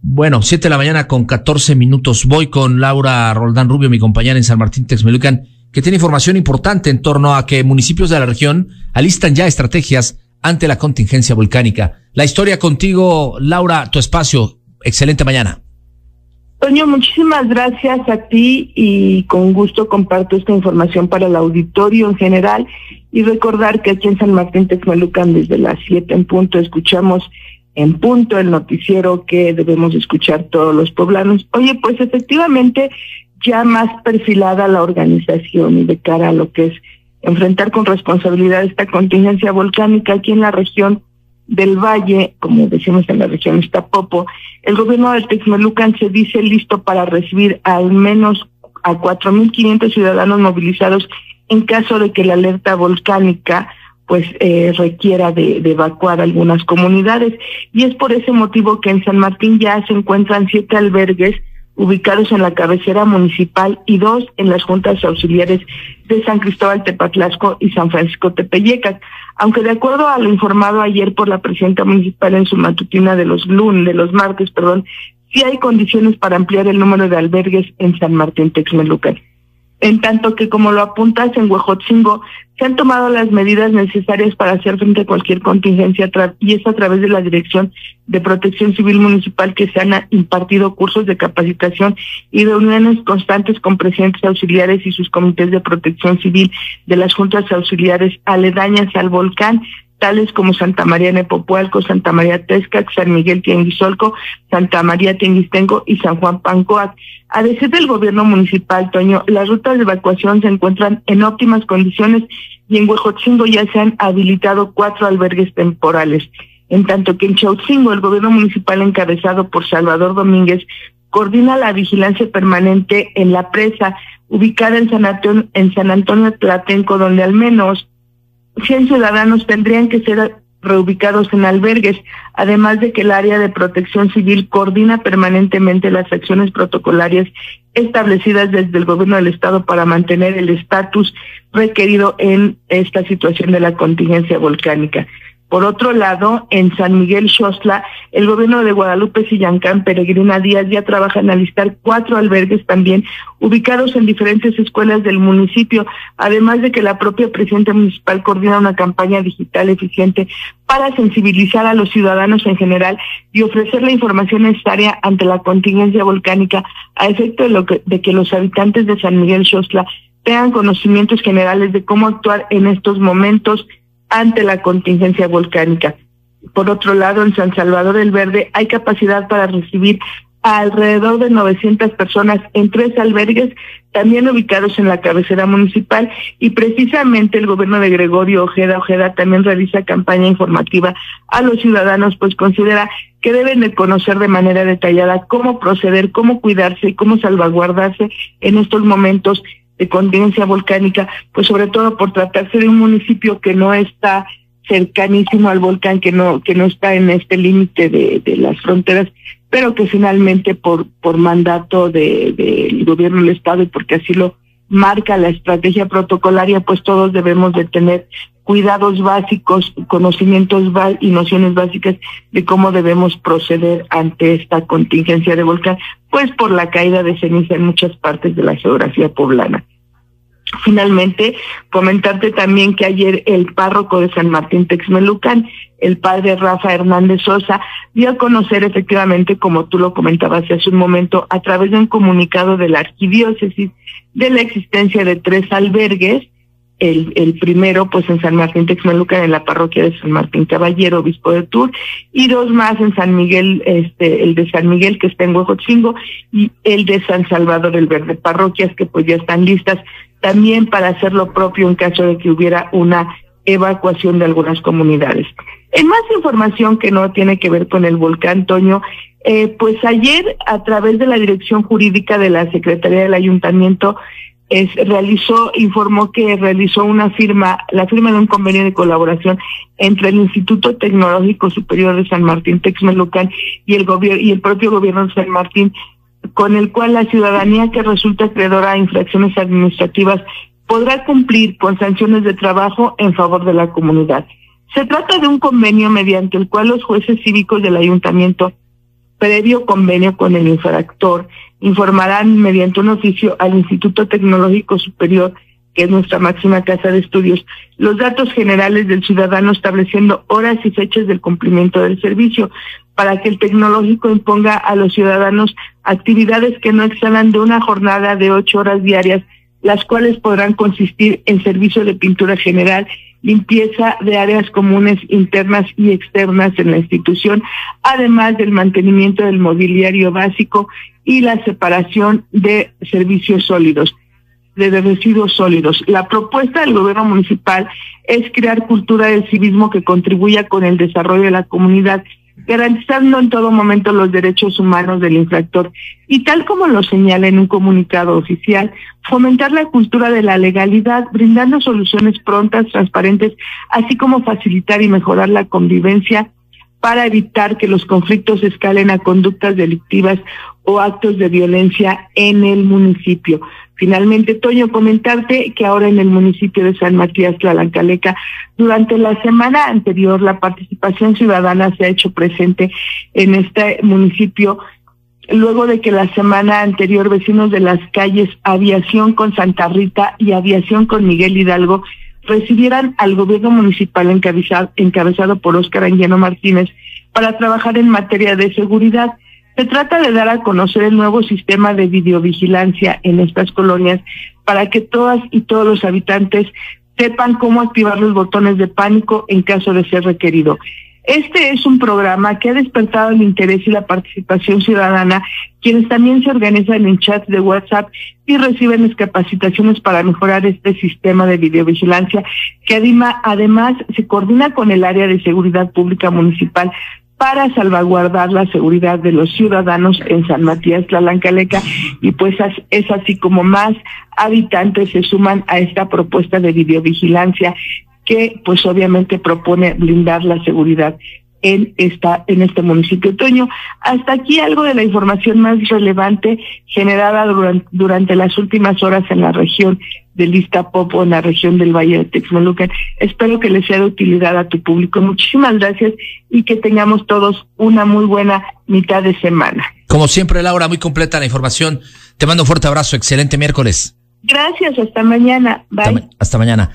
Bueno, 7 de la mañana con 14 minutos. Voy con Laura Roldán Rubio, mi compañera en San Martín Texmelucan, que tiene información importante en torno a que municipios de la región alistan ya estrategias ante la contingencia volcánica. La historia contigo, Laura, tu espacio. Excelente mañana. Toño, muchísimas gracias a ti y con gusto comparto esta información para el auditorio en general y recordar que aquí en San Martín Texmelucan desde las 7 en punto escuchamos en punto el noticiero que debemos escuchar todos los poblanos. Oye, pues efectivamente ya más perfilada la organización y de cara a lo que es enfrentar con responsabilidad esta contingencia volcánica aquí en la región del Valle, como decimos en la región Iztapopo, el gobierno de Texmelucan se dice listo para recibir al menos a 4,500 ciudadanos movilizados en caso de que la alerta volcánica pues requiera de evacuar algunas comunidades. Y es por ese motivo que en San Martín ya se encuentran 7 albergues ubicados en la cabecera municipal y 2 en las juntas auxiliares de San Cristóbal Tepatlasco y San Francisco Tepeyecac. Aunque de acuerdo a lo informado ayer por la presidenta municipal en su matutina de los martes, sí hay condiciones para ampliar el número de albergues en San Martín Texmelucan. En tanto que, como lo apuntas, en Huejotzingo se han tomado las medidas necesarias para hacer frente a cualquier contingencia y es a través de la Dirección de Protección Civil Municipal que se han impartido cursos de capacitación y reuniones constantes con presidentes auxiliares y sus comités de protección civil de las juntas auxiliares aledañas al volcán, tales como Santa María Nepopualco, Santa María Texcac, San Miguel Tianguisolco, Santa María Tianguistenco y San Juan Pancoac. A decir del gobierno municipal, Toño, las rutas de evacuación se encuentran en óptimas condiciones y en Huejotzingo ya se han habilitado 4 albergues temporales. En tanto que en Chautzingo, el gobierno municipal encabezado por Salvador Domínguez coordina la vigilancia permanente en la presa ubicada en San Antonio Tlatenco, donde al menos 100 ciudadanos tendrían que ser reubicados en albergues, además de que el área de protección civil coordina permanentemente las acciones protocolarias establecidas desde el gobierno del estado para mantener el estatus requerido en esta situación de la contingencia volcánica. Por otro lado, en San Miguel Xostla, el gobierno de Guadalupe Sillancán Peregrina Díaz ya trabaja en alistar 4 albergues también ubicados en diferentes escuelas del municipio, además de que la propia presidenta municipal coordina una campaña digital eficiente para sensibilizar a los ciudadanos en general y ofrecer la información necesaria ante la contingencia volcánica a efecto de que los habitantes de San Miguel Xostla tengan conocimientos generales de cómo actuar en estos momentos ante la contingencia volcánica. Por otro lado, en San Salvador el Verde hay capacidad para recibir a alrededor de 900 personas en 3 albergues, también ubicados en la cabecera municipal, y precisamente el gobierno de Gregorio Ojeda también realiza campaña informativa a los ciudadanos, pues considera que deben de conocer de manera detallada cómo proceder, cómo cuidarse y cómo salvaguardarse en estos momentos de contingencia volcánica, pues sobre todo por tratarse de un municipio que no está cercanísimo al volcán, que no está en este límite de las fronteras, pero que finalmente por mandato del gobierno del estado y porque así lo marca la estrategia protocolaria, pues todos debemos de tener cuidados básicos, conocimientos y nociones básicas de cómo debemos proceder ante esta contingencia de volcán, pues por la caída de ceniza en muchas partes de la geografía poblana. Finalmente, comentarte también que ayer el párroco de San Martín Texmelucan, el padre Rafa Hernández Sosa, dio a conocer efectivamente, como tú lo comentabas hace un momento, a través de un comunicado de la arquidiócesis, de la existencia de 3 albergues, el primero pues en San Martín Texmelucan, en la parroquia de San Martín Caballero, obispo de Tur, y 2 más en San Miguel, el de San Miguel que está en Huejotzingo y el de San Salvador el Verde, parroquias que pues ya están listas también para hacer lo propio en caso de que hubiera una evacuación de algunas comunidades. En más información que no tiene que ver con el volcán, Toño, pues ayer a través de la dirección jurídica de la Secretaría del Ayuntamiento informó que realizó la firma de un convenio de colaboración entre el Instituto Tecnológico Superior de San Martín Texmelucan y el propio gobierno de San Martín, con el cual la ciudadanía que resulta acreedora a infracciones administrativas podrá cumplir con sanciones de trabajo en favor de la comunidad. Se trata de un convenio mediante el cual los jueces cívicos del ayuntamiento previo convenio con el infractor, informarán mediante un oficio al Instituto Tecnológico Superior, que es nuestra máxima casa de estudios, los datos generales del ciudadano, estableciendo horas y fechas del cumplimiento del servicio, para que el tecnológico imponga a los ciudadanos actividades que no excedan de una jornada de 8 horas diarias, las cuales podrán consistir en servicio de pintura general, limpieza de áreas comunes internas y externas en la institución, además del mantenimiento del mobiliario básico y la separación de servicios sólidos, de residuos sólidos. La propuesta del gobierno municipal es crear cultura del civismo que contribuya con el desarrollo de la comunidad, garantizando en todo momento los derechos humanos del infractor y, tal como lo señala en un comunicado oficial, fomentar la cultura de la legalidad, brindando soluciones prontas, transparentes, así como facilitar y mejorar la convivencia para evitar que los conflictos escalen a conductas delictivas o actos de violencia en el municipio. Finalmente, Toño, comentarte que ahora en el municipio de San Matías Tlalancaleca, durante la semana anterior, la participación ciudadana se ha hecho presente en este municipio, luego de que la semana anterior vecinos de las calles Aviación con Santa Rita y Aviación con Miguel Hidalgo recibieran al gobierno municipal encabezado por Óscar Anguiano Martínez para trabajar en materia de seguridad. Se trata de dar a conocer el nuevo sistema de videovigilancia en estas colonias para que todas y todos los habitantes sepan cómo activar los botones de pánico en caso de ser requerido. Este es un programa que ha despertado el interés y la participación ciudadana, quienes también se organizan en chats de WhatsApp y reciben capacitaciones para mejorar este sistema de videovigilancia, que además se coordina con el área de seguridad pública municipal para salvaguardar la seguridad de los ciudadanos en San Matías Tlalancaleca, y pues es así como más habitantes se suman a esta propuesta de videovigilancia que pues obviamente propone blindar la seguridad en este municipio. Toño, hasta aquí algo de la información más relevante generada durante las últimas horas en la región del Iztapopo, en la región del Valle de Texmelucan. Espero que les sea de utilidad a tu público. Muchísimas gracias y que tengamos todos una muy buena mitad de semana. Como siempre, Laura, muy completa la información. Te mando un fuerte abrazo. Excelente miércoles. Gracias. Hasta mañana. Bye. Hasta mañana.